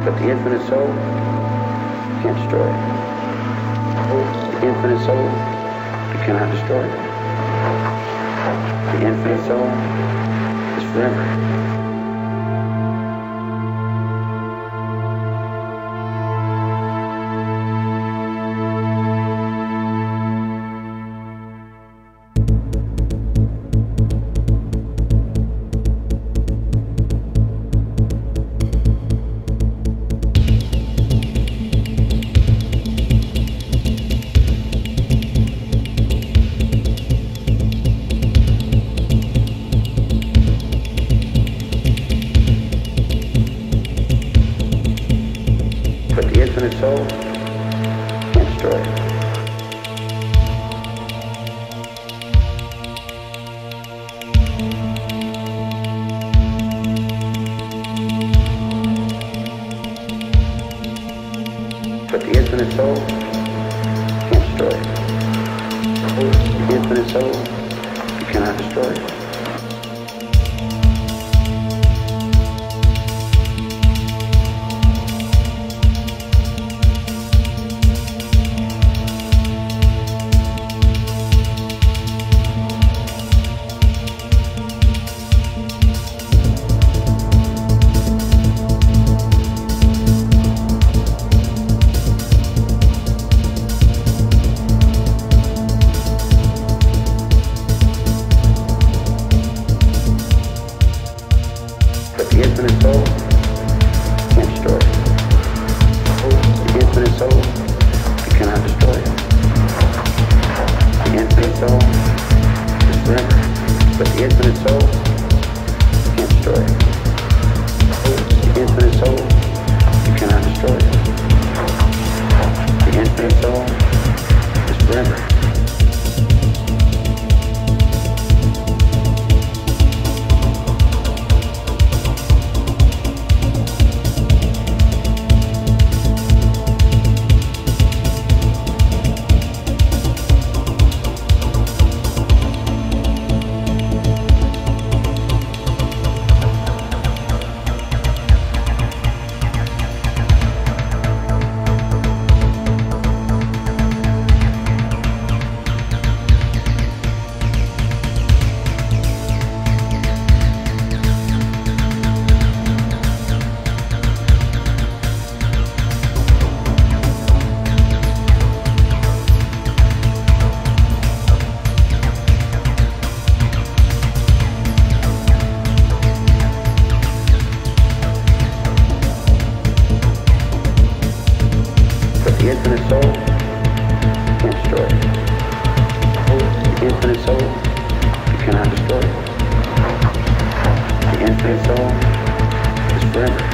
But the infinite soul can't destroy it. The infinite soul, you cannot destroy it. The infinite soul is forever. But the infinite soul can't destroy it. But the infinite soul can't destroy it. The infinite soul, you cannot destroy it. But the infinite soul can't destroy it. The infinite soul, you cannot destroy it. The infinite soul is forever. But the infinite soul can't destroy it. The infinite soul, you cannot destroy it. The infinite soul is forever. The infinite soul can't destroy it. The infinite soul, you cannot destroy it. The infinite soul is forever.